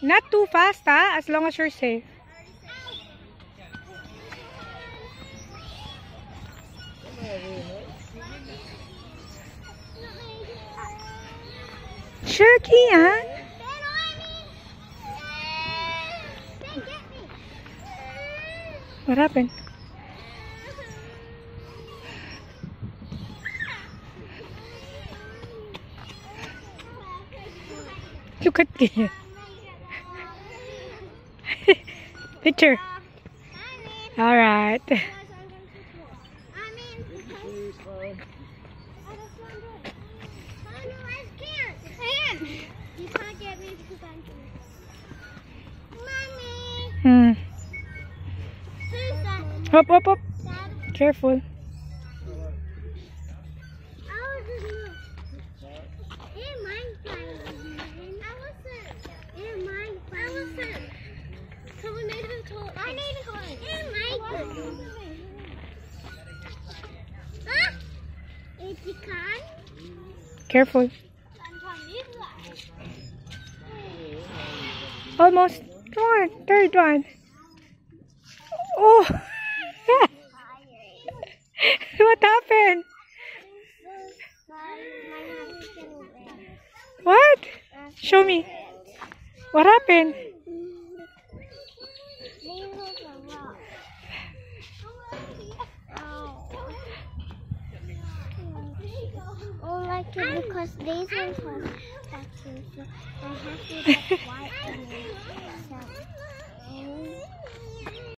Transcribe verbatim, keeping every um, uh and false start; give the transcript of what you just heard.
Not too fast, ha? As long as you're safe. Sure, Kian. What happened? Look at Kian. Picture. All right. Hmm. Hop, hop, hop. Careful. Careful. Almost. Come on. Third one. Oh. What happened? What? Show me. What happened? Oh, like it because these ones are vacuum, so I have to get white in it. So,